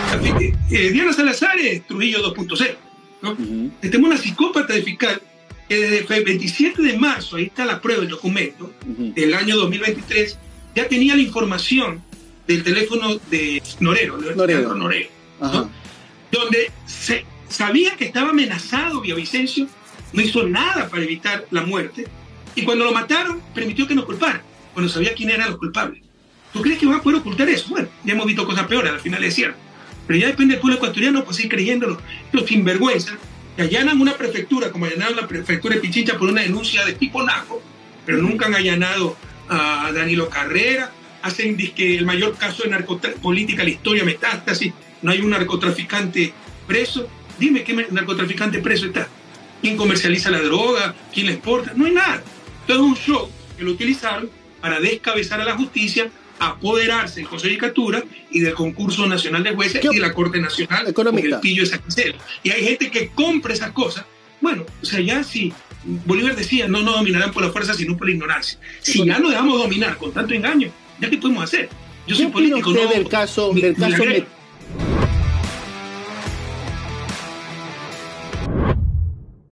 Diana Salazar es Trujillo 2.0, ¿no? Tenemos una psicópata de fiscal que desde el 27 de marzo, ahí está la prueba del documento, del año 2023, ya tenía la información del teléfono de Norero, ¿no? Donde se sabía que estaba amenazado Villavicencio, no hizo nada para evitar la muerte, y cuando lo mataron permitió que nos culparan, cuando sabía quién eran los culpables. ¿Tú crees que van a poder ocultar eso? Bueno, ya hemos visto cosas peores, al final es cierto. Pero ya depende del pueblo ecuatoriano, pues ir creyéndolo. Los sinvergüenzas que allanan una prefectura, como allanaron la prefectura de Pichincha por una denuncia de tipo narco, pero nunca han allanado a Danilo Carrera, hacen que el mayor caso de narcopolítica de la historia, Metástasis, no hay un narcotraficante preso. Dime qué narcotraficante preso está. ¿Quién comercializa la droga? ¿Quién la exporta? No hay nada. Todo es un show que lo utilizaron para descabezar a la justicia, apoderarse del Consejo de Judicatura y del concurso nacional de jueces y de la Corte Nacional con el pillo de Saquicela. Y hay gente que compra esas cosas. Bueno, o sea, ya si Bolívar decía, no nos dominarán por la fuerza, sino por la ignorancia. Si ya nos dejamos dominar con tanto engaño, ¿ya qué podemos hacer? Yo soy político, ¿qué opina usted del caso